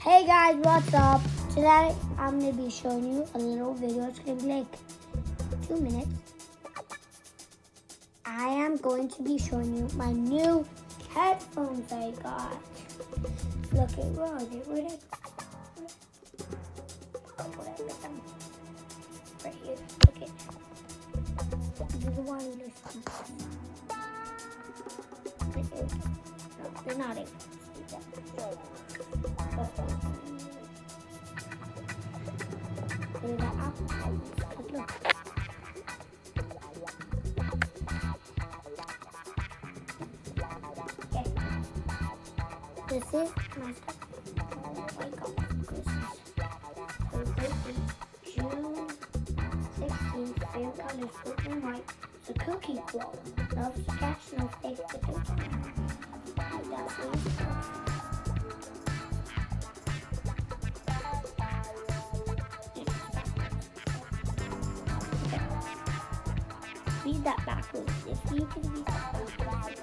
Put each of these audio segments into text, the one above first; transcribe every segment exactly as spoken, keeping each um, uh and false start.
Hey guys, what's up? Today I'm going to be showing you a little video. It's going to be like two minutes. I am going to be showing you my new headphones I got. Look at where are they? Where did I, where did I get them? Right here. Okay. These are the wireless ones. No, they're not able to see them. They're the Apple ones. Look. Okay. This is my stuff. I got Christmas. So this is June sixteenth. Favorite colors, purple and white. The cookie glow. Love sketch, no fake the cookie. That's what it's for. Read that backwards. If you can read that backwards.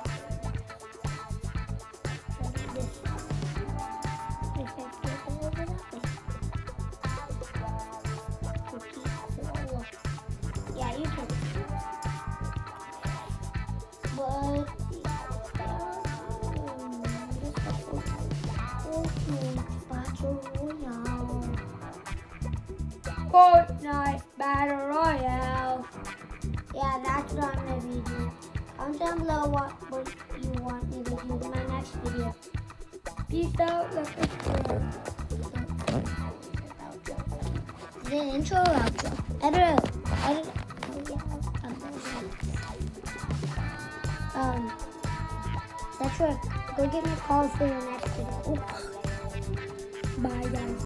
This. If I flip it over that way. Cookie glow. Yeah, you can. But Fortnite Battle Royale. Yeah, that's what I'm gonna be doing. Comment down below what, what you want me to do in my next video. Peace out. Look at the intro or outro. Edit it. Edit it. Um, that's right. Go get my calls for your next video. Bye, guys.